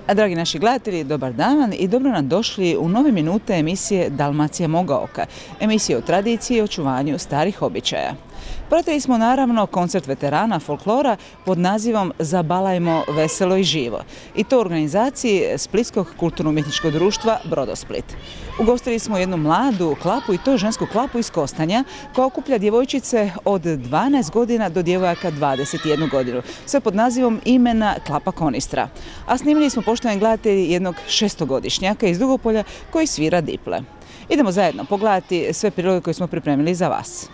A dragi naši gledatelji, dobar dan i dobro nam došli u nove minute emisije Dalmacija moga oka, emisije o tradiciji i očuvanju starih običaja. Pratili smo naravno koncert veterana folklora pod nazivom Zabalajmo veselo i živo, i to u organizaciji Splitskog kulturno-umjetničkog društva Brodosplit. Ugostili smo jednu mladu klapu, i to žensku klapu iz Kostanja, koja okuplja djevojčice od 12 godina do djevojaka 21 godinu, sve pod nazivom Imena Klapa Konistra. A snimili smo, poštovani gledatelji, jednog šestogodišnjaka iz Dugopolja koji svira diple. Idemo zajedno pogledati sve priloge koje smo pripremili za vas.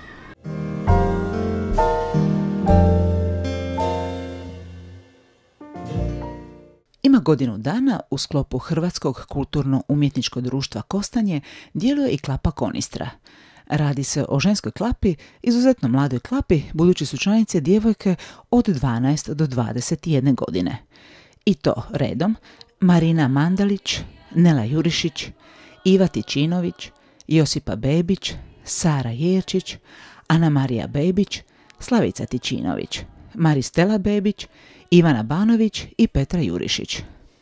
Ima godinu dana u sklopu Hrvatskog kulturno-umjetničkog društva Kostanje djeluje i klapa Konistra. Radi se o ženskoj klapi, izuzetno mladoj klapi, budući su članice djevojke od 12 do 21 godine. I to redom Marina Mandalić, Nela Jurišić, Iva Tičinović, Josipa Bebić, Sara Jerčić, Ana Marija Bebić, Slavica Tičinović, Maristela Bebić, Ivana Banović i Petra Jurišić.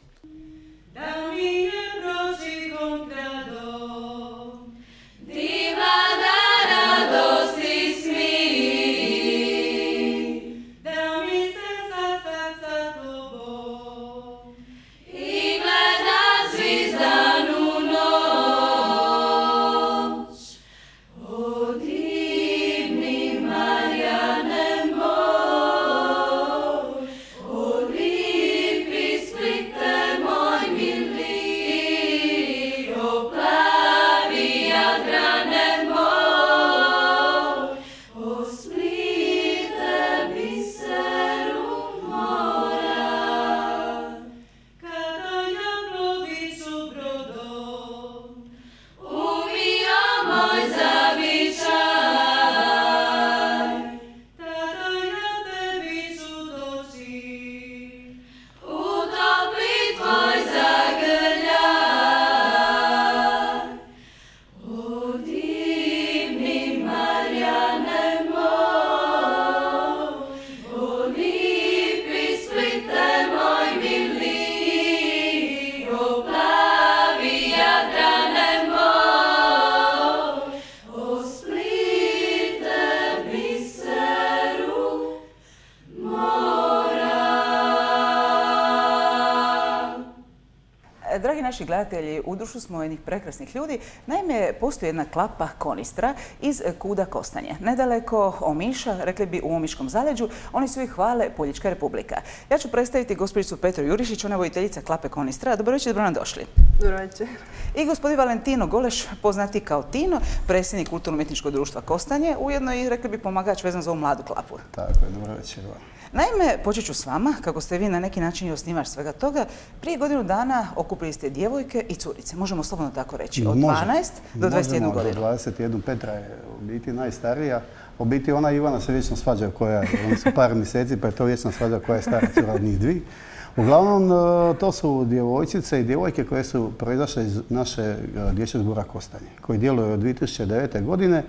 Dragi naši gledatelji, u društvu smo jednih prekrasnih ljudi. Naime, postoji jedna klapa Konistra iz Kuda Kostanje. Nedaleko Omiša, rekli bi u Omiškom zaleđu, oni svi hvale Poljička republika. Ja ću predstaviti gospođicu Petru Jurišić, ona je voditeljica klape Konistra. Dobro večer, dobro nam došli. Dobro večer. I gospodin Valentino Goleš, poznati kao Tino, predsjednik Kulturno-umjetničkog društva Kostanje, ujedno i, rekli bi, pomagač vezan za ovu mladu klapu. Tako je, dobro večer. Naime, počet ću s vama, kako ste vi na neki način i osnivač svega toga. Prije godinu dana okupili ste djevojke i curice, možemo slobodno tako reći, od 12 do 21 godinu. Možemo, do 21. Petra je u biti najstarija. U biti ona Ivana se vječno svađa koja je, oni su par mjeseci, pa je to vječno svađa koja je stara cura od njih dvi. Uglavnom, to su djevojčice i djevojke koje su proizašle iz naše dječjeg zbora Kostanje, koji djeluje od 2009. godine.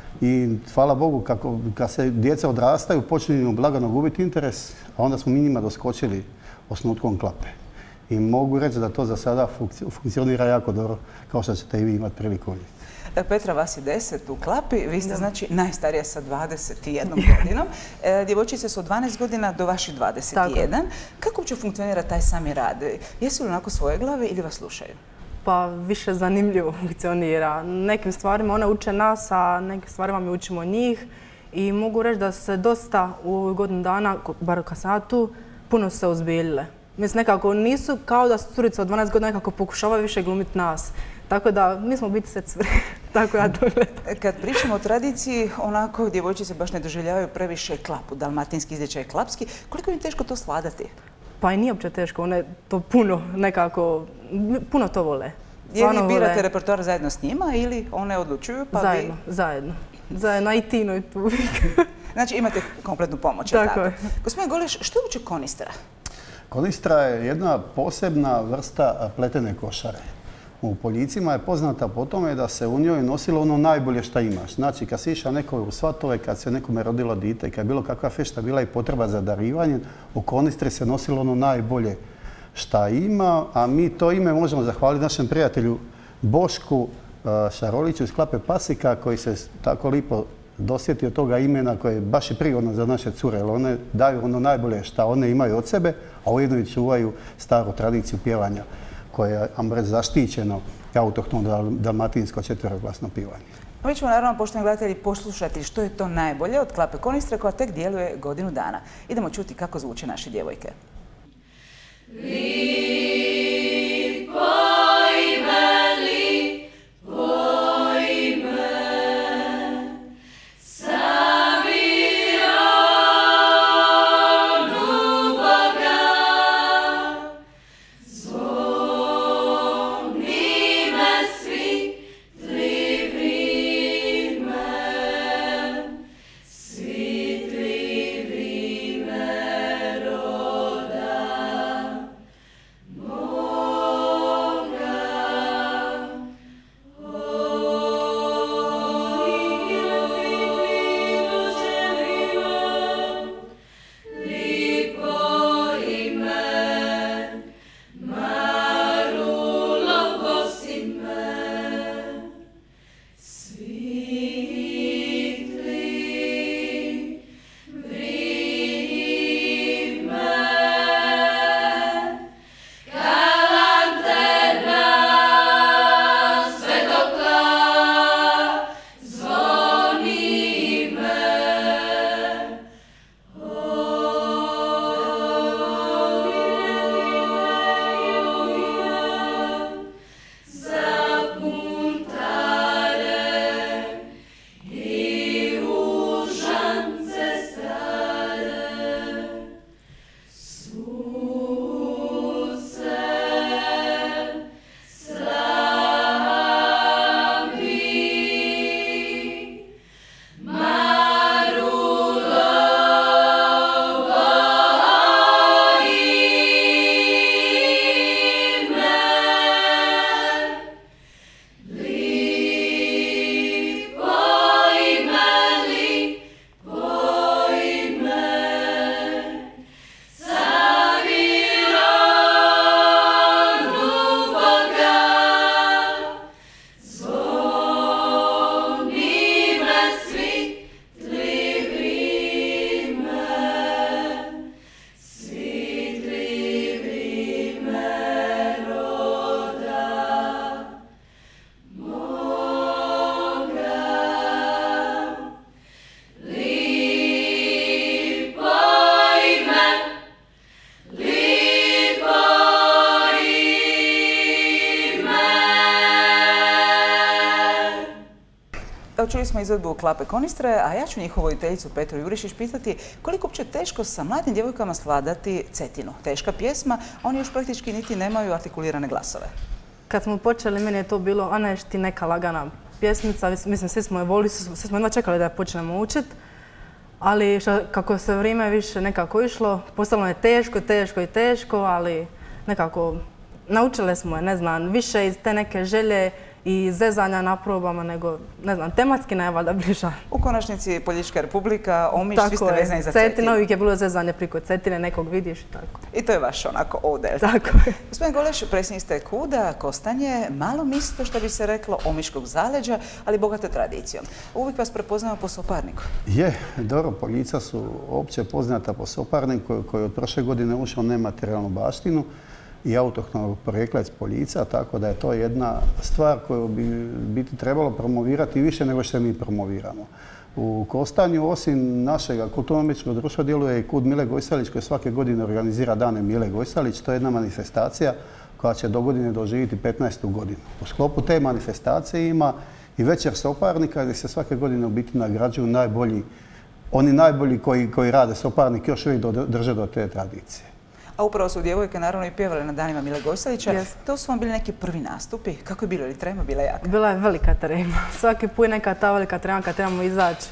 I hvala Bogu, kad se djeca odrastaju, počinju lagano gubiti interes, a onda smo mi njima doskočili osnutkom klape. I mogu reći da to za sada funkcionira jako dobro, kao što ćete i vi imati priliku vidjeti. Petra, vas je 10 u klapi, vi ste znači najstarija sa 21 godinom. Djevojčice su od 12 godina do vaših 21. Tako. Kako će funkcionira taj sami rad? Jesu li onako svoje glave ili vas slušaju? Pa više zanimljivo funkcionira. Nekim stvarima one uče nas, a nekim stvarima mi učimo njih. I mogu reći da se dosta u ovoj godinu dana, bar kad sam ja tu, puno se ozbiljile. Mislim, nekako nisu kao da su curice od 12 godina nekako pokušavaju više glumiti nas. Tako da, mi smo biti sve cure. Tako ja to gledam. Kad pričamo o tradiciji, onako djevojčice baš ne doživljavaju previše klapu, dalmatinski izričaj klapski. Koliko im teško to svladati? Pa i nije uopće teško, one to puno nekako, puno to vole. Je li birate repertoar zajedno s njima ili one odlučuju pa zajedno, vi... Zajedno. Zajedno, i Tino i tu. Znači imate kompletnu pomoć. Tako je. Gospodin Goleš, što je uopće Konistra? Konistra je jedna posebna vrsta pletene košare. U Poljicima je poznata po tome da se u njoj nosilo ono najbolje što imaš. Znači, kad si išao nekome u svatove, kad se nekome rodilo dite, kad je bilo kakva fešta bila i potreba za darivanjem, u Konistri se nosilo ono najbolje šta ima, a mi to ime možemo zahvaliti našem prijatelju Bošku Šaroliću iz Klape Pasika koji se tako lipo dosjetio toga imena koje je baš i prigodno za naše cure, jer one daju ono najbolje što one imaju od sebe, a ujedno i čuvaju staru tradiciju pjevanja koje je, ajmo reći, zaštićeno autohtono dalmatinsko četveroglasno pivanje. Mi ćemo naravno, poštovani gledatelji, poslušati što je to najbolje od Klape Konistre koja tek djeluje godinu dana. Idemo čuti kako zvuče naše djevojke. Čuli smo izvedbu Klape Konistre, a ja ću njihovu voditeljicu Petru Jurišić pitati koliko uopće teško sa mladim djevojkama svladati Cetinu. Teška pjesma, a oni još praktički niti nemaju artikulirane glasove. Kad smo počeli, meni je to bilo, a neš ti neka lagana pjesmica, mislim, svi smo je volili, svi smo jedva čekali da je počnemo učiti, ali kako se vrijeme više nekako išlo, postalo je teško, ali nekako naučile smo je, ne znam, više iz te neke želje i zezanja na probama, nego, ne znam, tematski najvaljda bliža. U konačnici Poljička republika, Omiš, svi ste vezani za Cetinu. Cetina, uvijek je bilo zezanje priko Cetine, nekog vidiš i tako. I to je vaš onako odel. Tako je. Gospodin Goleš, predsjednik ste KUD-a, Kostanje, malo mjesto što bi se reklo omiškog zaleđa, ali bogate tradicijom. Uvijek vas prepoznamo po soparniku. Je, dobro, Poljica su opće poznata po soparniku koji od prošle godine ušao nematerijalnu baštinu i autohtonog porijekla iz Poljica, tako da je to jedna stvar koju bi biti trebalo promovirati više nego što mi promoviramo. U Kostanju, osim našeg kulturno-umjetničkog društva, djeluje i KUD Mile Gojsalić koji svake godine organizira Dane Mile Gojsalić. To je jedna manifestacija koja će do godine doživjeti 15. godinu. U sklopu te manifestacije ima i večer soparnika gdje se svake godine u biti nagrađuju oni najbolji koji rade soparnik, još uvijek drže do te tradicije. A upravo su djevojke naravno i pjevale na danima Mile Gojsalića. To su vam bili neki prvi nastupi. Kako je bilo? Ili trema bila jaka? Bila je velika trema. Svaki put neka ta velika trema kad trebamo izaći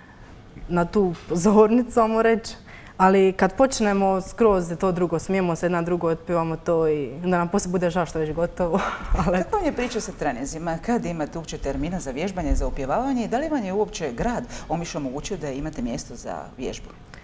na tu zornicu, ajmo reći. Ali kad počnemo skroz to drugo, smijemo se jedna drugo, otpivamo to i onda nam poslije bude žao što je već gotovo. Kako vam je priča sa treninzima? Kad imate uopće termina za vježbanje, za upjevavanje i da li vam je uopće grad Omiš omogućio da imate mjesto za vježbu?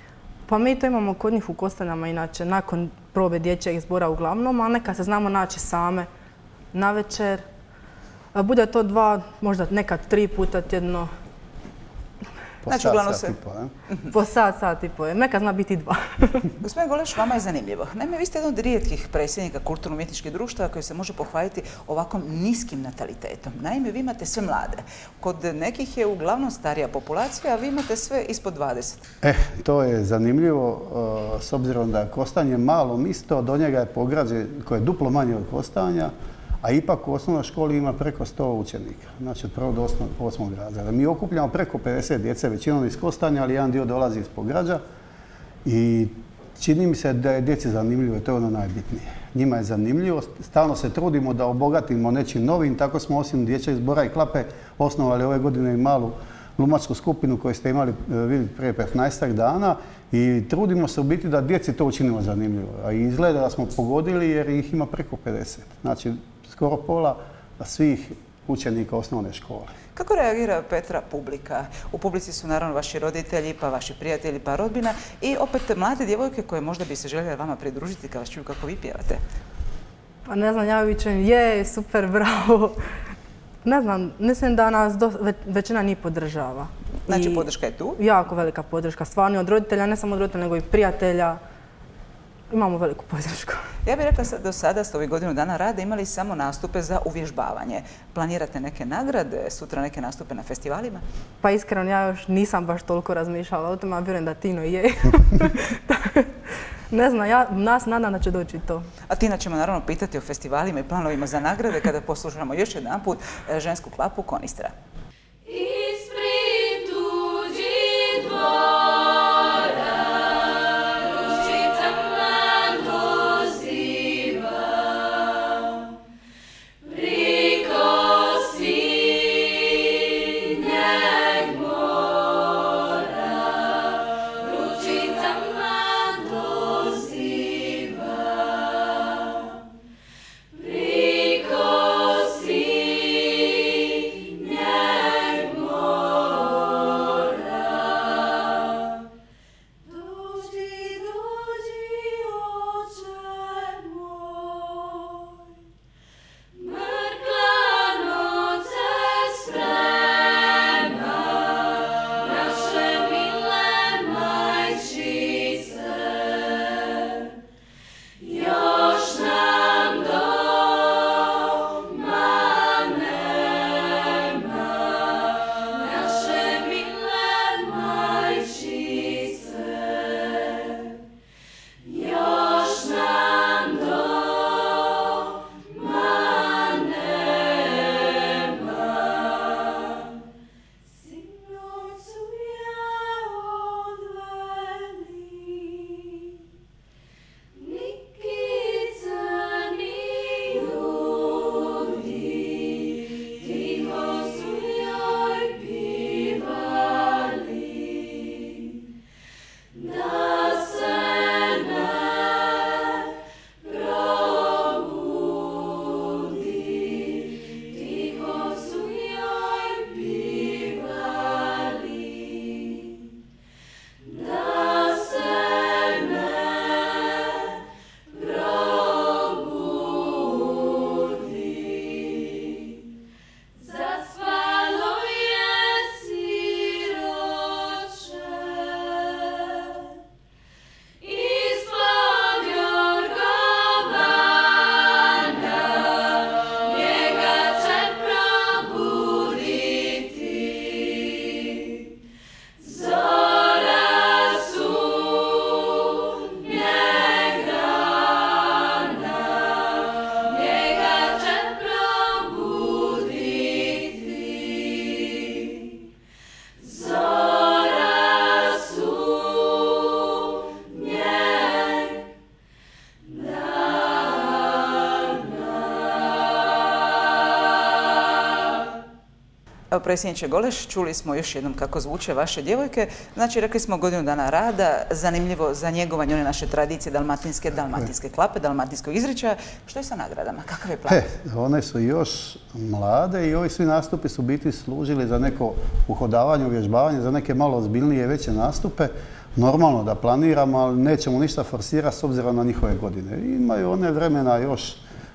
Pa mi to imamo kod njih u Kostanjama, inače, nakon probe dječjeg zbora uglavnom, a nekad se znamo naći same na večer. Bude to 2, možda nekad 3 puta tjedno. Po sat i po, Po sat i po. Nekad zna biti 2. Gospodin Goleš, vama je zanimljivo. Naime, vi ste jedan od rijetkih predsjednika kulturno-umjetničkih društava koji se može pohvaliti ovakvom niskim natalitetom. Naime, vi imate sve mlade. Kod nekih je uglavnom starija populacija, a vi imate sve ispod 20. To je zanimljivo, s obzirom da je Kostanje malo mjesto, do njega je Pograđe koje je duplo manje od Kostanja, a ipak u osnovnoj školi ima preko 100 učenika, znači od 1. do 8. razreda. Mi okupljamo preko 50 djece, većinom iz Kostanja, ali jedan dio dolazi iz Pograđa i čini mi se da je djeci zanimljivo i to je ono najbitnije. Njima je zanimljivo, stalno se trudimo da obogatimo nečim novim, tako smo osim dječjeg zbora i klape osnovali ove godine i malu glumačku skupinu koju ste imali vidjeti prije 15 dana i trudimo se u biti da djeci to učinimo zanimljivo. A izgleda da smo pogodili jer ih ima preko 50. Znači, skoro pola svih učenika osnovne škole. Kako reagira Petra publika? U publici su naravno vaši roditelji, pa vaši prijatelji, pa rodbina i opet mlade djevojke koje možda bi se željeli vama pridružiti kad vas čuju kako vi pjevate. Pa ne znam, ja vičem, super, bravo. Ne znam, mislim da nas većina njih podržava. Znači, podrška je tu? Jako velika podrška, stvarno od roditelja, ne samo od roditelja, nego i prijatelja. Imamo veliku podršku. Ja bih rekla do sada ste ovih godinu dana rada imali samo nastupe za uvježbavanje. Planirate neke nagrade, sutra neke nastupe na festivalima? Pa iskreno, ja još nisam baš toliko razmišljala o tome, a vjerujem da Tino je. Ne znam, nas nadam da će doći to. A Tina ćemo naravno pitati o festivalima i planovima za nagrade kada poslušamo još jedan put žensku klapu Konistra. Predsjedniče Goleš, čuli smo još jednom kako zvuče vaše djevojke. Znači, rekli smo godinu dana rada, zanimljivo za njegovanje one naše tradicije dalmatinske klape, dalmatinskog izričaja. Što je sa nagradama? Kakav je plan? One su još mlade i ovi svi nastupi su biti služili za neko uhodavanje, uvježbavanje, za neke malo ozbiljnije veće nastupe. normalno da planiramo, ali nećemo ništa forsirati s obzirom na njihove godine. Imaju one vremena još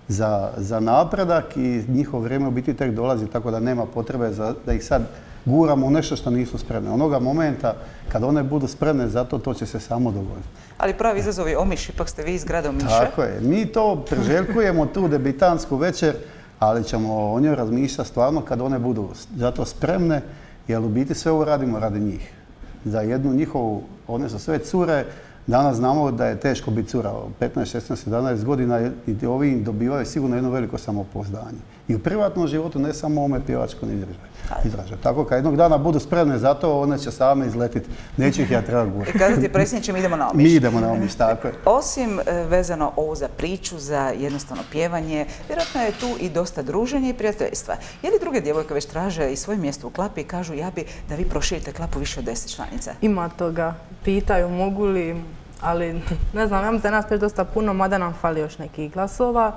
za napredak i njihovo vrijeme u biti tek dolazi, tako da nema potrebe da ih sad guramo u nešto što nisu spremne. Onoga momenta kad one budu spremne za to, to će se samo dogoditi. Ali pravi izazov je Omiš, ipak ste vi iz grada Omiša. Tako je. Mi to priželjkujemo, tu debitantsku večer, ali ćemo o njoj razmišljati stvarno kad one budu za to spremne, jer u biti sve ovo radimo radi njih. Za jednu njihovu, one su sve cure, danas znamo da je teško biti cura, 15, 16, 17 godina i ovi dobivaju sigurno jedno veliko samopouzdanje. I u privatnom životu, ne samo u ovome pjevačkom izražaju. Tako kad jednog dana budu spremne za to, one će same izletiti. Neću ih ja treba gurati. I kazati predsjedniče, mi idemo na Omiš. Mi idemo na Omiš, tako je. Osim vezano ovo za priču, za jednostavno pjevanje, vjerojatno je tu i dosta druženja i prijateljstva. Je li druge djevojke već traže i svoje mjesto u klapi i kažu ja bi da vi proširite klapu više od 10 članica? Ima toga. Pitaju mogu li, ali ne znam, ja mislim da nas već dosta puno, mada nam fali još nekih glasova.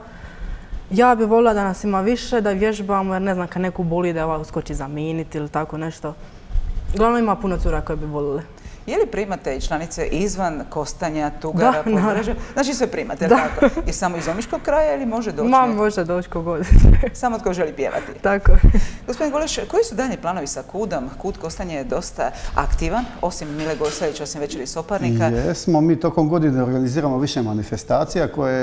Ja bih volila da nas ima više, da vježbamo, jer ne znam, kad neku boli da ova uskoči zamijeniti ili tako nešto. Uglavnom ima puno cura koje bi volile. Je li primate i članice izvan Kostanja, Tugara, Da, Podbrežja? Znači sve primate, jel tako? I samo iz Omiškog kraja ili može doći? Može doći kogod. Samo tko želi pjevati. Tako. Gospodin Goleš, koji su dalje planovi sa KUD-om? KUD Kostanje je dosta aktivan, osim Mile Gojsavića, osim Večeri Soparnika. Jesmo, mi tokom godine organiziramo više manifestacija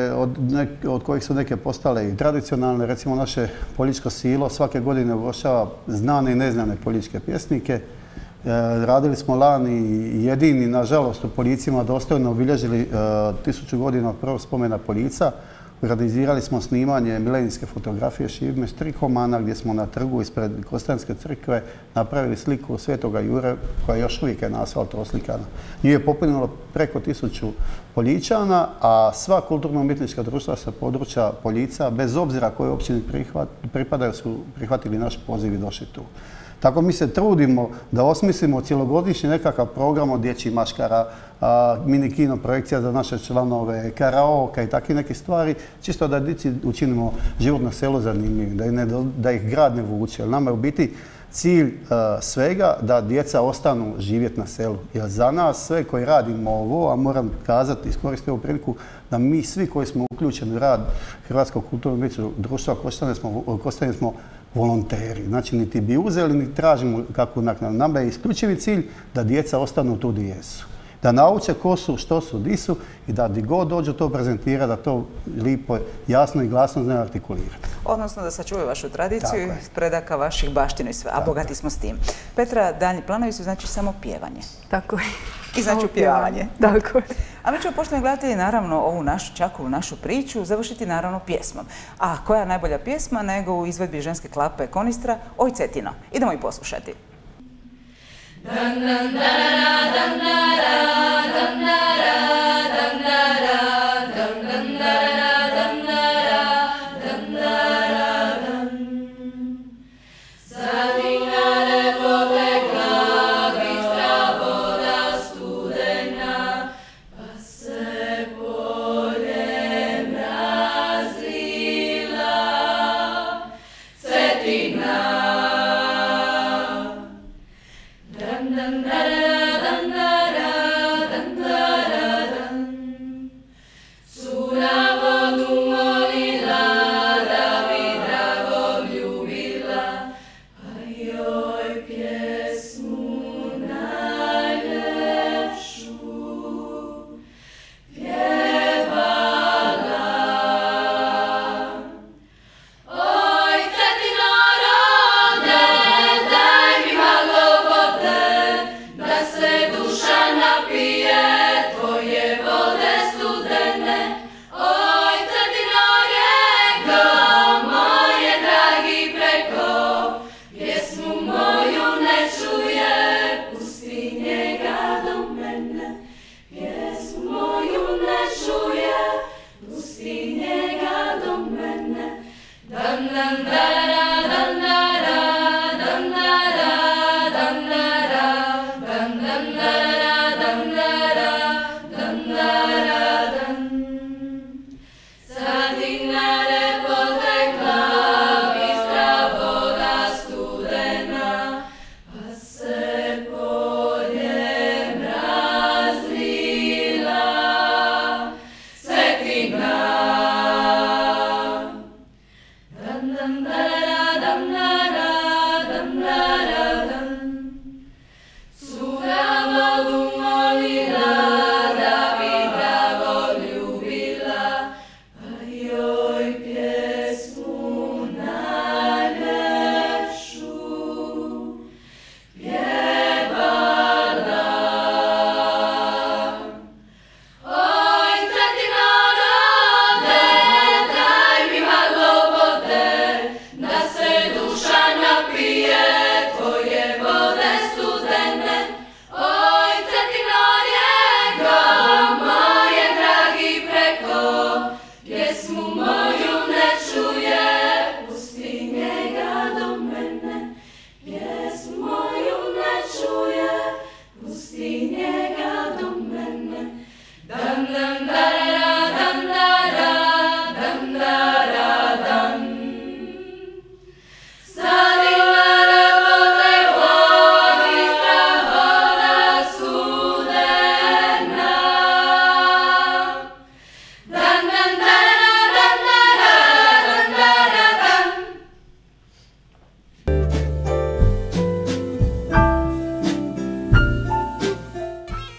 od kojih su neke postale i tradicionalne. Recimo naše Poljičko silo svake godine ugošćava znane i neznane poljičke pjesnike. Radili smo lani jedini, nažalost, u Poljicima dostojno obilježili 1000 godina od prvog spomena Poljica. Organizirali smo snimanje milenijske fotografije Šivme Strikomana gdje smo na trgu ispred Kostanjske crkve napravili sliku Svetoga Jure koja još uvijek je na asfaltu oslikana. Nju je popunilo preko 1000 Poljičana, a sva kulturno-umjetnička društva sa područja Poljica, bez obzira kojoj općini pripadaju, su prihvatili naš poziv i došli tu. Tako mi se trudimo da osmislimo cjelogodišnji nekakav program od dječjih maškara, mini kino projekcija za naše članove, karaoke i takve neke stvari, čisto da djeci učinimo život na selu zanimljivim, da ih grad ne vuče. Jer nama je u biti cilj svega da djeca ostanu živjeti na selu. Jer za nas sve koji radimo ovo, a moram kazati, iskoristiti ovu priliku, da mi svi koji smo uključeni u rad Hrvatskog kulturno-umjetničkog društva Kostanje smo volonteri. Znači, niti bi uzeli, niti tražimo kakvu naknadu. Nama je isključivi cilj da djeca ostanu tu gdje jesu. Da nauče ko su, što su, di su i da di god dođu to prezentira, da to lipo, jasno i glasno znaju artikulirati. Odnosno da sačuvaju vašu tradiciju i predaka vaših baština i sve, a bogati smo s tim. Petra, daljnji planovi su znači samo pjevanje. Tako je. I znači pjevanje. Tako je. A mi ćemo, poštovani gledatelji, naravno ovu našu čakovu, našu priču završiti naravno pjesmom. A koja je najbolja pjesma nego u izvedbi ženske klape Konistra Oj Cetino. Idemo i poslušati.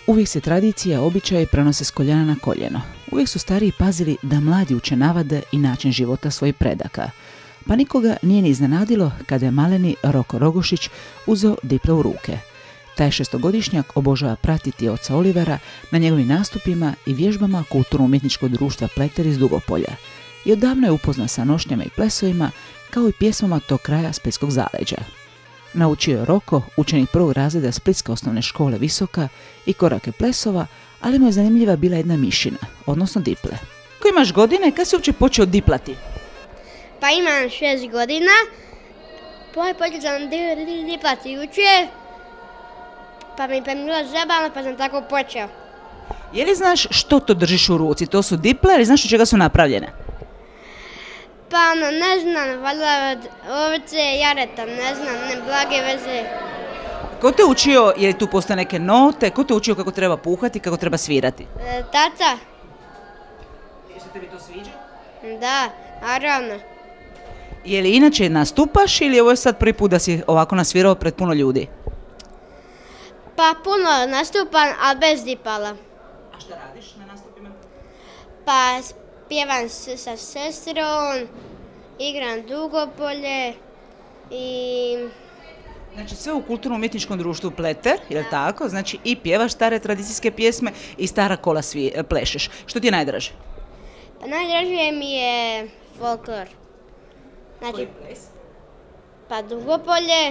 Uvijek se tradicija, običaji prenose s koljena na koljeno. Uvijek su stariji pazili da mladi uče navade i način života svojih predaka. Pa nikoga nije ni iznenadilo kada je maleni Roko Rogošić uzeo diple u ruke. Taj šestogodišnjak obožava pratiti oca Olivera na njegovim nastupima i vježbama Kulturno-umjetničkog društva Pleter iz Dugopolja i odavno je upoznat sa nošnjama i plesovima kao i pjesmama tog kraja splitskog zaleđa. Naučio je Roko, učenik prvog razreda Splitske osnovne škole Visoka, i korake plesova, ali mu je zanimljiva bila jedna mišina, odnosno diple. Ko imaš godine, kad si uopće počeo diplati? Pa imam 6 godina, počeo sam diplati jučer, pa mi je bilo zabavno pa sam tako počeo. Je li znaš što to držiš u ruci? To su diple ili znaš od čega su napravljene? Pa ne znam, valjda od ovce, jareta, ne znam, ne blage veze. Ko te učio, je li tu postoje neke note, ko te učio kako treba puhati, kako treba svirati? Tata? Je se tebi to sviđa? Da, naravno. Je li inače nastupaš ili ovo je sad prvi put da si ovako nasvirao pred puno ljudi? Pa puno nastupam, ali bez dipala. A šta radiš na nastupima? Pa pjevam sa sestrom, igram Dugopolje i... Znači sve u Kulturno-umjetničkom društvu Pleter, je li tako? Znači i pjevaš stare tradicijske pjesme i stara kola plešeš. Što ti je najdraže? Pa najdraže mi je folklor. Znači, Koji ples? pa Dugopolje,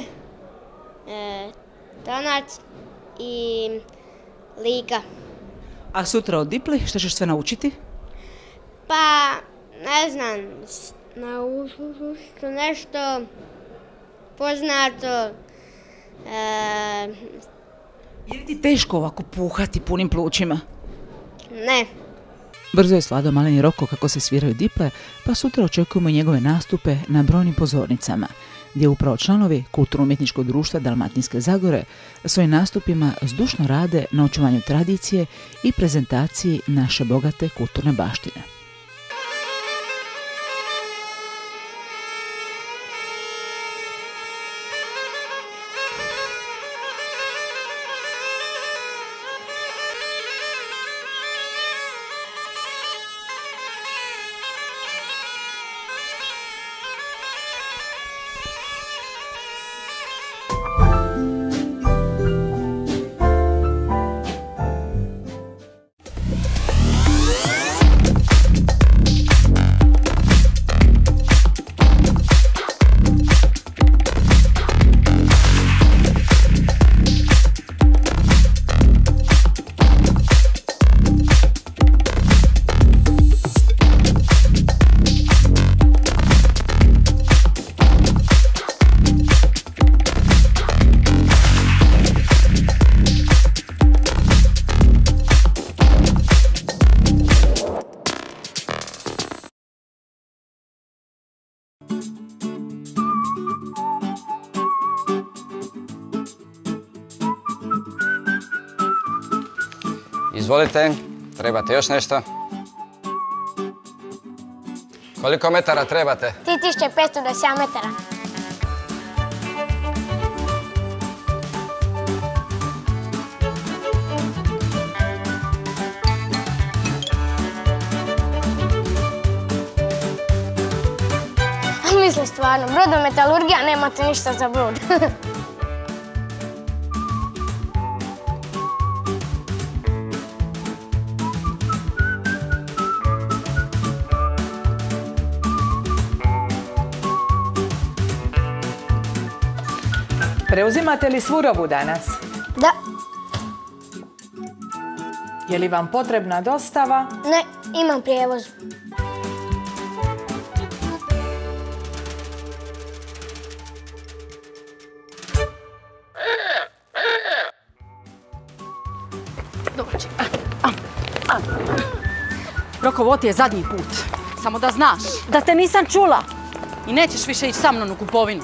Tonac i Lika. A sutra od dipli što ćeš sve naučiti? Pa, ne znam, naučit nešto poznato. Je li ti teško ovako puhati punim plućima? Ne. Brzo je svladao maleni Roko kako se sviraju diple, pa sutra očekujemo njegove nastupe na brojnim pozornicama, gdje upravo članovi Kulturno-umjetničkog društva Dalmatinske Zagore svojim nastupima zdušno rade na očuvanju tradicije i prezentaciji naše bogate kulturne baštine. Izvolite, trebate još nešto? Koliko metara trebate? 3527 metara. Mislim stvarno, brodometalurgija, nemate ništa za brod. Preuzimate li svu robu danas? Da. Je li vam potrebna dostava? Ne, imam prijevoz. Roko, ovo ti je zadnji put. Samo da znaš. Da te nisam čula. I nećeš više ići sa mnom u kupovinu.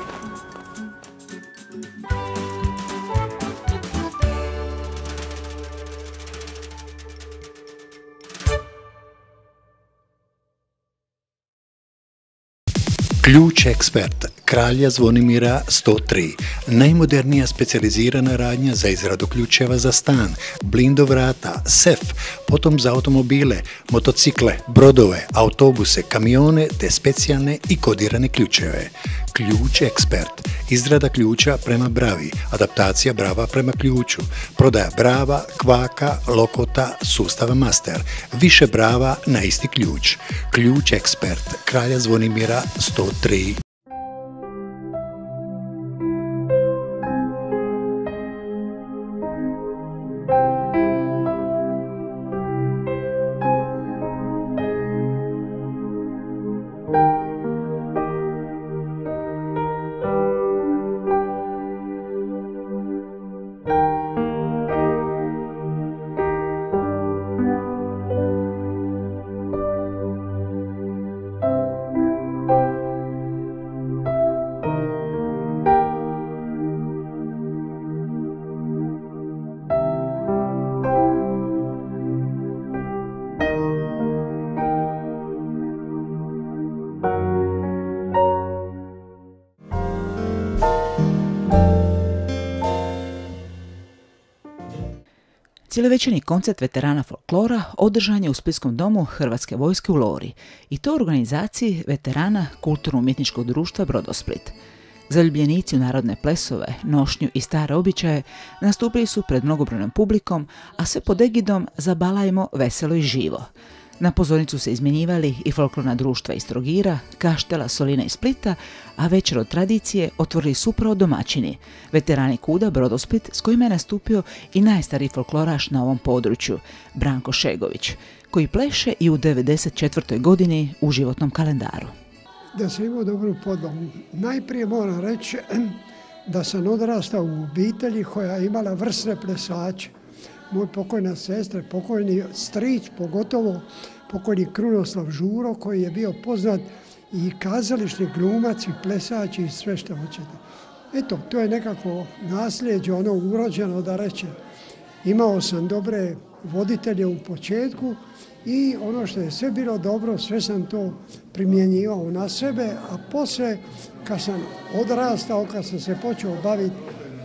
Ključ Ekspert, Kralja Zvonimira 103. Najmodernija specijalizirana radnja za izradu ključeva za stan, blindo vrata, sef, potom za automobile, motocikle, brodove, autobuse, kamione te specijalne i kodirane ključeve. Ključ Ekspert, izrada ključa prema bravi, adaptacija brava prema ključu, prodaja brava, kvaka, lokota, sustava master, više brava na isti ključ. Ključ Ekspert, Kralja Zvonimira 103. Cijelovečernji koncert veterana folklora održan je u Splitskom domu Hrvatske vojske u Lori i to u organizaciji veterana Kulturno-umjetničkog društva Brodosplit. Zaljubljenici u narodne plesove, nošnju i stare običaje nastupili su pred mnogobrojnom publikom, a sve pod egidom Zabalajmo veselo i živo. Na pozornicu se izmjenjivali i folklorna društva iz Trogira, Kaštela, Soline i Splita, a večer od tradicije otvorili su upravo domaćini, veterani KUD-a Brodosplit, s kojima je nastupio i najstariji folkloraš na ovom području, Branko Šegović, koji pleše i u 94. godini u životnom kalendaru. Da sam imao dobru podlogu. Najprije moram reći da sam odrastao u obitelji koja je imala vrsne plesače. Moj pokojna sestra, pokojni stric, pogotovo pokojni Krunoslav Žuro, koji je bio poznat i kazališni glumac i plesač i sve što hoćete. Eto, to je nekako nasljeđe, ono urođeno da reče. Imao sam dobre voditelje u početku i ono što je sve bilo dobro, sve sam to primjenjivao na sebe, a poslije kad sam odrastao, kad sam se počeo baviti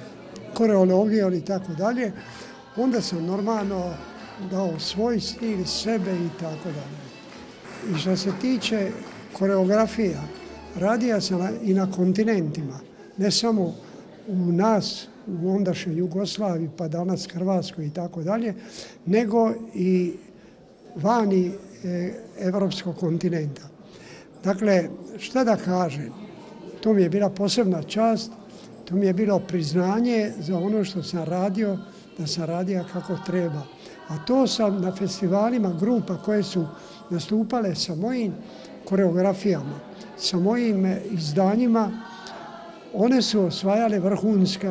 koreologijom i tako dalje, onda sam normalno dao svoj stil, sebe i tako dalje. I što se tiče koreografija, radio sam i na kontinentima, ne samo u nas, u ondašnjoj Jugoslaviji, pa danas Hrvatskoj i tako dalje, nego i vani evropskog kontinenta. Dakle, šta da kažem, to mi je bila posebna čast, to mi je bilo priznanje za ono što sam radio, da sam radio kako treba. A to sam na festivalima grupa koje su nastupale sa mojim koreografijama, sa mojim izdanjima, one su osvajale vrhunske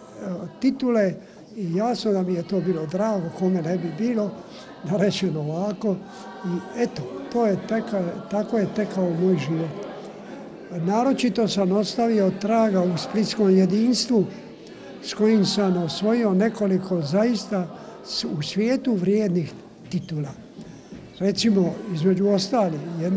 titule i jasno da mi je to bilo drago, kome ne bi bilo, da rečem ovako. I eto, tako je tekao moj život. Naročito sam ostavio traga u splitskom jedinstvu s kojim sam osvojio nekoliko zaista u svijetu vrijednih titula. Recimo, između ostali,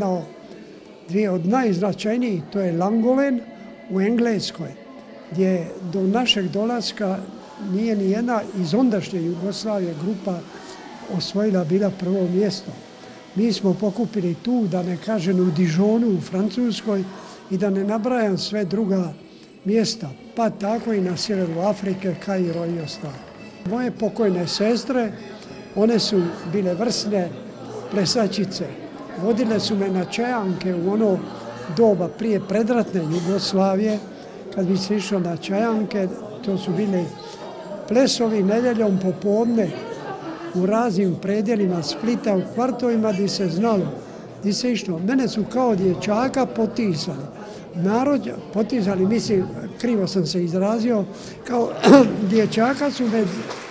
dvije od najznačajnijih, to je Langolen u Engleskoj, gdje do našeg dolaska nije ni jedna iz ondašnje Jugoslavije grupa osvojila bila prvo mjesto. Mi smo pokupili tu, da ne kažem, u Dijonu u Francuskoj i da ne nabrajam sve druga mjesta, pa tako i na sjeveru Afrike, Kairo i ostalo. Moje pokojne sestre, one su bile vrsne plesačice. Vodile su me na čajanke u ono doba prije predratne Jugoslavije. Kad bi se išlo na čajanke, to su bili plesovi nedjeljom popodne u raznim predjelima Splita, u kvartovima gdje se znalo, gdje se išlo. Mene su kao dječaka potisali. Potizali, mislim, krivo sam se izrazio, kao dječaka su me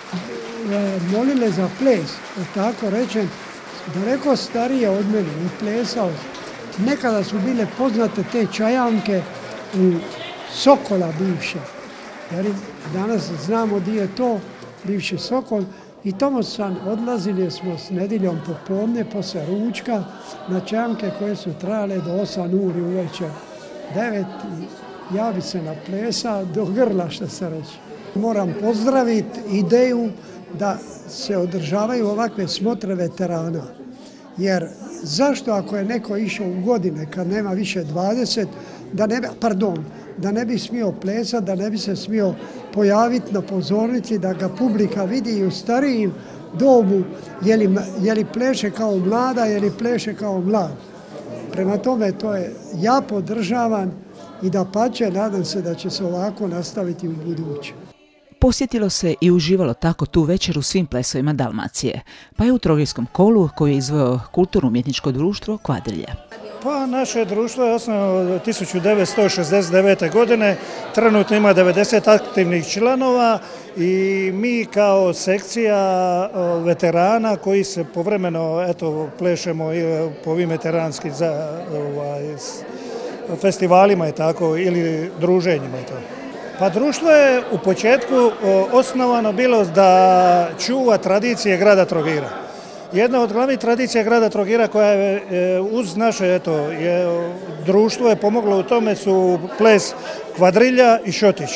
molile za ples, tako rečem, daleko starije od mene, i plesao. Nekada su bile poznate te čajanke u Sokola bivše, jer danas znamo gdje je to, bivši Sokol, i tamo odlazili smo s nedjeljom popodne, poslije ručka, na čajanke koje su trajale do 8 uri uvečer. 9 i ja bi se naplesa do grla, što se reći. Moram pozdraviti ideju da se održavaju ovakve smotre veterana. Jer zašto ako je neko išao u godine kad nema više 20, da ne bi smio plesati, da ne bi se smio pojaviti na pozornici, da ga publika vidi i u starijim dobu, je li pleše kao mlada, je li pleše kao mlad. Prema tome, ja podržavam i dapače, nadam se da će se ovako nastaviti u buduće. Posjetilo se i uživalo tako tu večer u svim plesovima Dalmacije, pa je u Trogirskom kolu koju je izveo kulturno-umjetničko društvo Kvadrilja. Pa naše društvo je osnovano 1969. godine, trenutno ima 90 aktivnih članova i mi kao sekcija veterana koji se povremeno plešemo po ovim veteranskim festivalima i tako, ili druženjima i tako. Pa društvo je u početku osnovano bilo da čuva tradicije grada Trogira. Jedna od glavnih tradicija grada Trogira koja je uz naše društvo je pomoglo u tome su ples Kvadrilja i Šotić.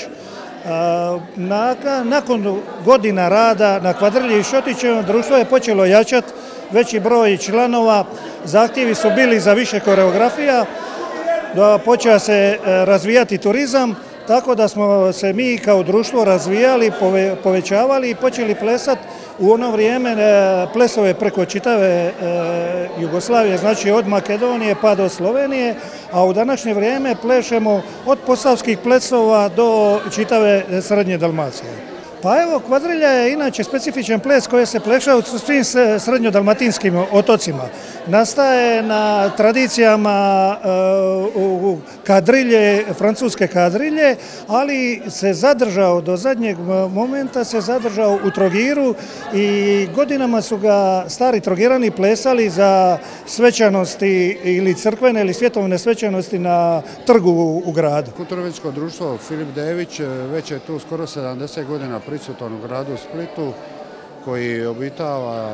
Nakon godina rada na Kvadrilji i Šotićevom društvo je počelo jačati, veći broj članova, zahtjevi su bili za više koreografija, počeo se razvijati turizam, tako da smo se mi kao društvo razvijali, povećavali i počeli plesati u ono vrijeme plesove preko čitave Jugoslavije, znači od Makedonije pa do Slovenije, a u današnje vrijeme plešemo od posavskih plesova do čitave srednje Dalmacije. Pa evo, Kvadrilja je inače specifičan ples koji se pleša u svim srednjodalmatinskim otocima. Nastaje na tradicijama kadrilje, francuske kadrilje, ali se zadržao do zadnjeg momenta, se zadržao u Trogiru i godinama su ga stari Trogirani plesali za svečanosti ili crkvene ili svjetovne svečanosti na trgu u gradu. Kulturno-umjetničko društvo Filip Dević već je tu skoro 70 godina prisutan u gradu Splitu, koji obitava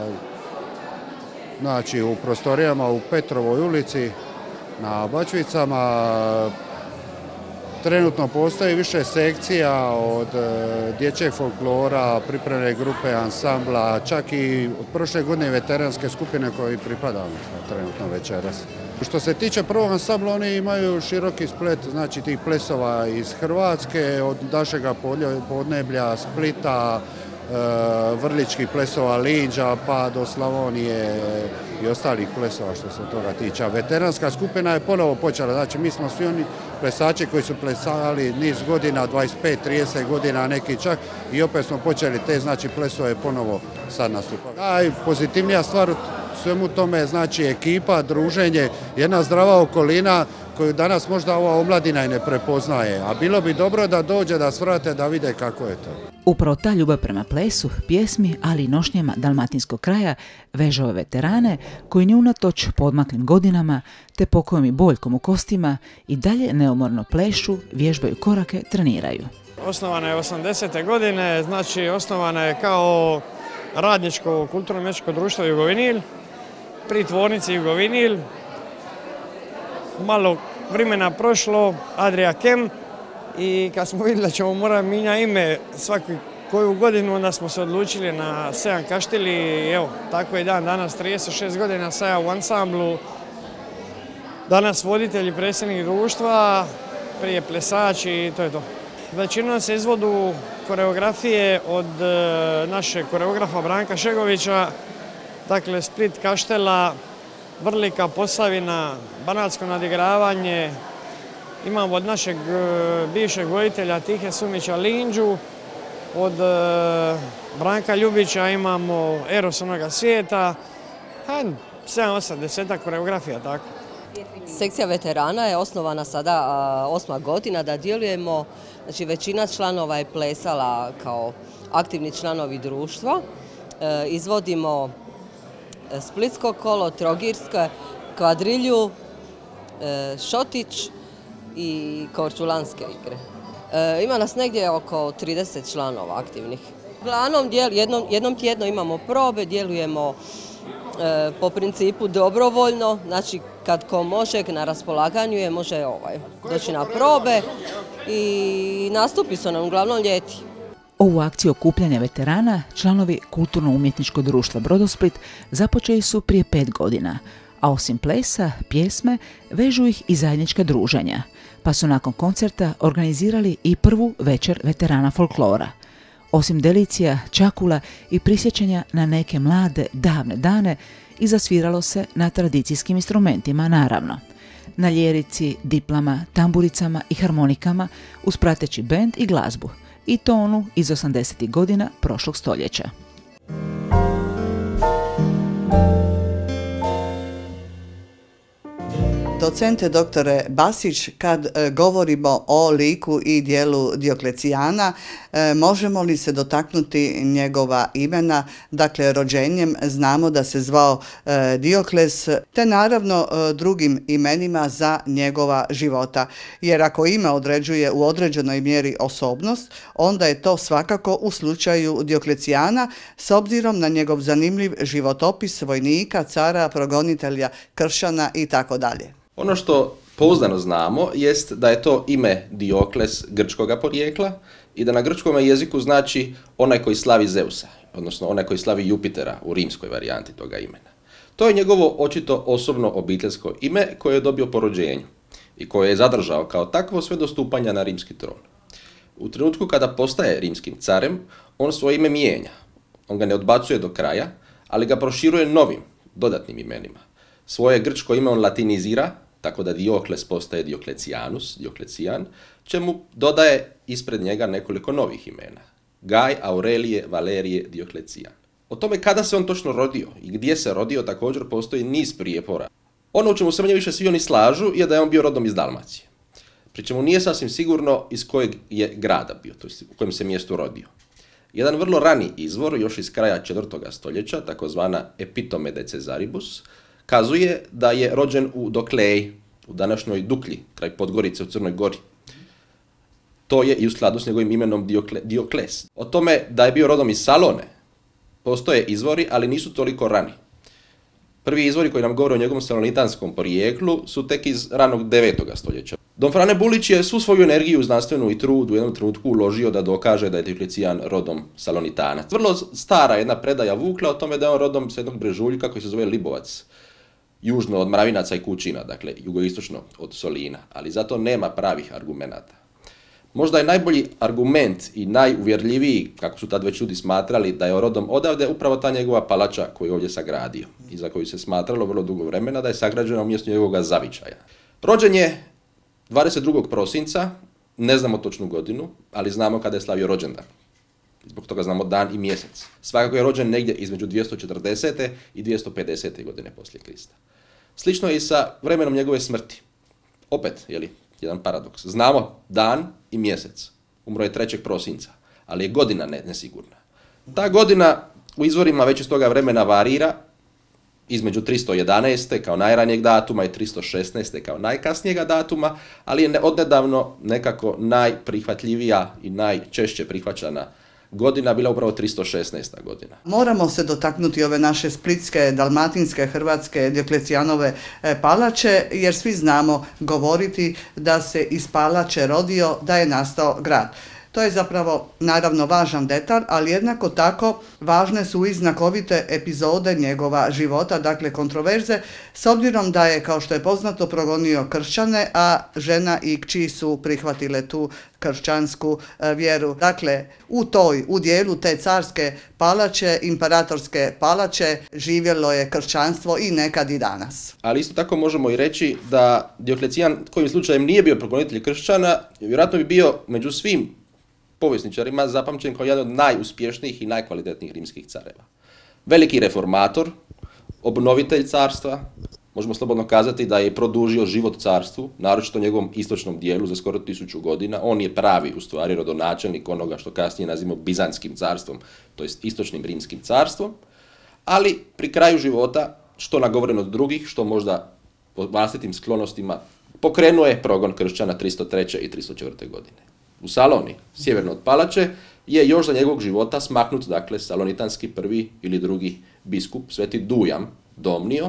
u prostorijama u Petrovoj ulici na Bačvicama. Trenutno postoji više sekcija od dječjeg folklora, pripremne grupe, ansambla, čak i od prošle godine veteranske skupine koji pripadamo trenutno večeras. Što se tiče prvog ansambla, oni imaju široki splet tih plesova iz Hrvatske, od našega podneblja, Splita, vrličkih plesova Linđa pa do Slavonije i ostalih plesova što se toga tiče. Veteranska skupina je ponovo počela, mi smo svi oni plesači koji su plesali niz godina, 25-30 godina neki čak, i opet smo počeli te plesove ponovo sad nastupati. Najpozitivnija stvar u svemu tome je ekipa, druženje, jedna zdrava okolina koju danas možda ova omladina i ne prepoznaje, a bilo bi dobro da dođe, da svrate, da vide kako je to. Upravo ta ljubav prema plesu, pjesmi, ali i nošnjama dalmatinskog kraja veže ove veterane koji ni unatoč podmaklim godinama te pokojom i boljkom u kostima i dalje neumorno plešu, vježbaju korake, treniraju. Osnovana je 80. godine, osnovana je kao radničko kulturno-umjetničko društvo Jugovinil, pri tvornici Jugovinil. Malo vremena prošlo, Adria Kem, i kad smo vidjeli da ćemo morati mijenjati ime svaku koju godinu, onda smo se odlučili na Sejan Kaštel i evo, tako je dan danas, 36 godina Seja u ansamblu. Danas voditelj i predsjednik društva, prije plesač i to je to. Većinom se izvodu koreografije od našeg koreografa Branka Šegovića, dakle Split, Kaštela, Vrlika, Posavina, banatsko nadigravanje. Imamo od našeg bivšeg voditelja Tihe Sumića Linđu, od Branka Ljubića imamo Eros onoga svijeta, 7-8 koreografija, tako. Sekcija veterana je osnovana sada 8. godina da djelujemo, većina članova je plesala kao aktivni članovi društva. Izvodimo Splitsko kolo, Trogirsko, Kvadrilju, Šotić i Korčulanske igre. Ima nas negdje oko 30 članova aktivnih. Uglavnom jednom tjedno imamo probe, djelujemo po principu dobrovoljno, kad ko može, na raspolaganju je, može doći na probe i nastupi su nam uglavnom ljeti. Ovu akciju okupljanja veterana članovi Kulturno-umjetničkog društva Brodosplit započeli su prije 5 godina, a osim plesa, pjesme, vežu ih i zajednička druženja, pa su nakon koncerta organizirali i prvu večer veterana folklora. Osim delicija, čakula i prisjećanja na neke mlade, davne dane, i zasviralo se na tradicijskim instrumentima, naravno. Na ljerici, diplama, tamburicama i harmonikama uz prateći bend i glazbu, i to onu iz 80. godina prošlog stoljeća. Docente doktore Basić, kad govorimo o liku i dijelu Dioklecijana, možemo li se dotaknuti njegova imena? Dakle, rođenjem znamo da se zvao Diokles, te naravno drugim imenima za njegova života. Jer ako ime određuje u određenoj mjeri osobnost, onda je to svakako u slučaju Dioklecijana, s obzirom na njegov zanimljiv životopis vojnika, cara, progonitelja, kršćana i tako dalje. Ono što pouzdano znamo jest da je to ime Diokles grčkoga porijekla i da na grčkom jeziku znači onaj koji slavi Zeusa, odnosno onaj koji slavi Jupitera u rimskoj varijanti toga imena. To je njegovo očito osobno obiteljsko ime koje je dobio po rođenju i koje je zadržao kao takvo sve do stupanja na rimski tron. U trenutku kada postaje rimskim carem, on svoje ime mijenja. On ga ne odbacuje do kraja, ali ga proširuje novim, dodatnim imenima. Svoje grčko ime on latinizira, tako da Diokles postaje Dioklecianus, Dioklecijan, čemu dodaje ispred njega nekoliko novih imena. Gaj, Aurelije, Valerije, Dioklecijan. O tome kada se on točno rodio i gdje se rodio također postoji niz prijepora. Ono u čemu se manje više svi oni slažu je da je on bio rodom iz Dalmacije. Pri čemu nije sasvim sigurno iz kojeg je grada bio, to jest u kojem se mjestu rodio. Jedan vrlo rani izvor, još iz kraja 4. stoljeća, takozvana Epitome de Cesaribus, kazuje da je rođen u Dokleji, u današnjoj Duklji, kraj Podgorice u Crnoj Gori. To je i u skladu s njegovim imenom Diokles. O tome da je bio rodom iz Salone postoje izvori, ali nisu toliko rani. Prvi izvori koji nam govore o njegovom salonitanskom porijeklu su tek iz ranog 9. stoljeća. Don Frane Bulić je svu svoju energiju, znanstvenu i trud u jednom trenutku uložio da dokaže da je Dioklecijan rodom Salonitanac. Vrlo stara jedna predaja vukla o tome da je on rodom s jednog brežuljka koji se zove Libovac, južno od Mravinaca i Kučina, dakle jugoistočno od Solina, ali zato nema pravih argumenata. Možda je najbolji argument i najuvjerljiviji, kako su tad već ljudi smatrali, da je rodom odavde upravo ta njegova palača koju je ovdje sagradio i za koju se smatralo vrlo dugo vremena da je sagrađena u mjestu njegovog zavičaja. Rođen je 22. prosinca, ne znamo točnu godinu, ali znamo kada je slavio rođendan. Zbog toga znamo dan i mjesec. Svakako je rođen negdje između 240. i 250. godine poslije Krista. Slično je i sa vremenom njegove smrti. Opet, jedan paradoks. Znamo dan i mjesec. Umro je 3. prosinca, ali je godina nesigurna. Ta godina u izvorima već iz toga vremena varira između 311. kao najranijeg datuma i 316. kao najkasnijega datuma, ali je odnedavno nekako najprihvatljivija i najčešće prihvaćana godina bila upravo 316. godina. Moramo se dotaknuti ove naše splitske, dalmatinske, hrvatske Dioklecijanove palače, jer svi znamo govoriti da se iz palače rodio, da je nastao grad. To je zapravo naravno važan detalj, ali jednako tako važne su i znakovite epizode njegova života, dakle kontroverze, s obzirom da je, kao što je poznato, progonio kršćane, a žena i kći su prihvatile tu kršćansku vjeru. Dakle, u dijelu te carske palače, imperatorske palače, živjelo je kršćanstvo i nekad i danas. Ali isto tako možemo i reći da Dioklecijan kojim slučajem nije bio progonitelj kršćana, vjerojatno bi bio među svim povjesničarima zapamćen kao jedan od najuspješnijih i najkvalitetnijih rimskih careva. Veliki reformator, obnovitelj carstva, možemo slobodno kazati da je produžio život carstvu, naročito njegovom istočnom dijelu za skoro 1000 godina. On je pravi, u stvari, rodonačelnik onoga što kasnije nazivamo Bizanskim carstvom, to jest istočnim rimskim carstvom, ali pri kraju života, što nagovoreno od drugih, što možda po vlastitim sklonostima, pokrenuo je progon kršćana 303. i 304. godine. U Saloni, sjeverno od palače, je još za njegovog života smaknut, dakle, salonitanski prvi ili drugi biskup, sveti Dujam Domnio,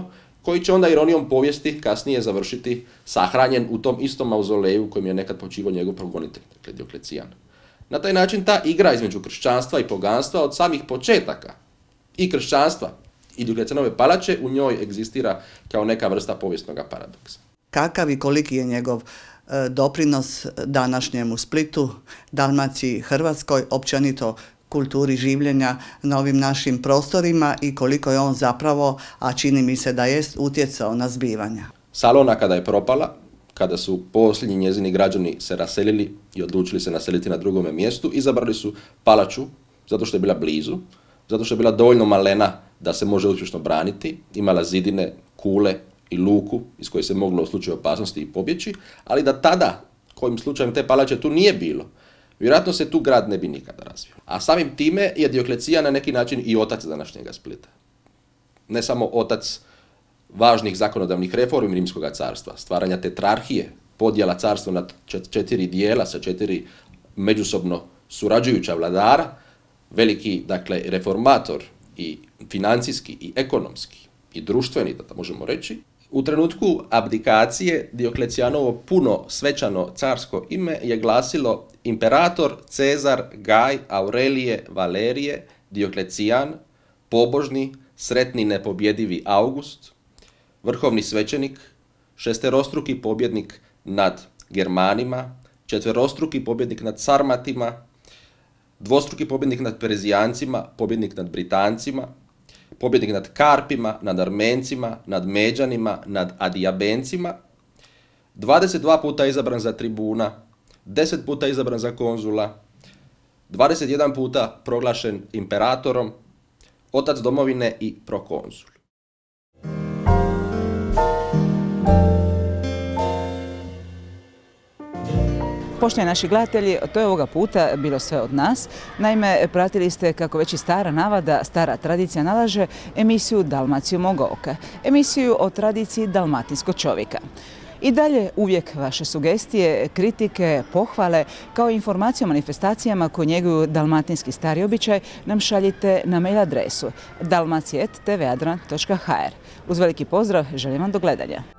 koji će onda ironijom povijesti kasnije završiti sahranjen u tom istom mauzoleju u kojem je nekad počivao njegov progonitelj, dakle Dioklecijan. Na taj način ta igra između kršćanstva i poganstva od samih početaka i kršćanstva i Dioklecijanove palače u njoj egzistira kao neka vrsta povijesnog paradoksa. Kakav i koliki je njegov doprinos današnjemu Splitu, Dalmaciji, Hrvatskoj, općenito kulturi življenja na ovim našim prostorima i koliko je on zapravo, a čini mi se da jest, utjecao na zbivanja. Salona kada je propala, kada su posljednji njezini građani se raselili i odlučili se naseliti na drugome mjestu, izabrali su palaču zato što je bila blizu, zato što je bila dovoljno malena da se može uspješno braniti, imala zidine, kule i luku iz koje se moglo u slučaju opasnosti i pobjeći, ali da tada, kojim slučajem te palače tu nije bilo, vjerojatno se tu grad ne bi nikada razvio. A samim time je Dioklecijan na neki način i otac današnjega Splita. Ne samo otac važnih zakonodavnih reformi Rimskog carstva, stvaranja tetrarhije, podjela carstva na 4 dijela sa 4 međusobno surađujuća vladara, veliki, dakle, reformator i financijski i ekonomski i društveni, da možemo reći. U trenutku abdikacije Dioklecianovo puno svečano carsko ime je glasilo imperator Cezar Gaj Aurelije Valerije Dioklecijan, pobožni, sretni, nepobjedivi August, vrhovni svećenik, šesterostruki pobjednik nad Germanima, četverostruki pobjednik nad Sarmatima, dvostruki pobjednik nad Perezijancima, pobjednik nad Britancima, pobjednik nad Karpima, nad Armencima, nad Međanima, nad Adijabencima, 22 puta izabran za tribuna, 10 puta izabran za konzula, 21 puta proglašen imperatorom, otac domovine i prokonzul. Poštovani naši gledatelji, to je ovoga puta bilo sve od nas. Naime, pratili ste, kako već i stara navada, stara tradicija nalaže, emisiju Dalmaciju moga oka, emisiju o tradiciji dalmatinskog čovjeka. I dalje uvijek vaše sugestije, kritike, pohvale, kao i informacije o manifestacijama koje njeguju dalmatinski stari običaj nam šaljite na mail adresu dalmacije@tvadran.hr. Uz veliki pozdrav, želim vam do gledanja.